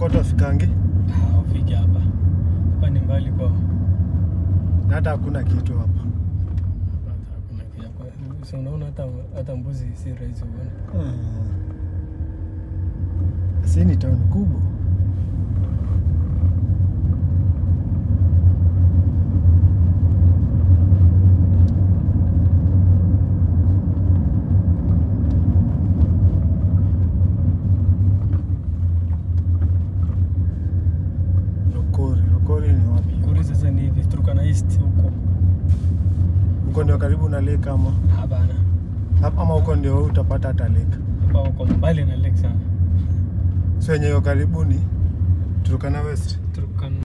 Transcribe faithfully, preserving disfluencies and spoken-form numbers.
Pokot wafikangi? Ah, ufike hapa. Hapa ni mbali kwa. Na hata hakuna kitu hapa. Hapa hakuna kitu hapa. Sio unaona hata hata mbuzi si rahisi uone. Hmm. Si ni town kubwa. Huko ndio karibu na lake ama? Hapana. Ama huko ndio utapata hata lake? Hapa huko mbali na lake sana. So yenyewe karibu ni Turkana West.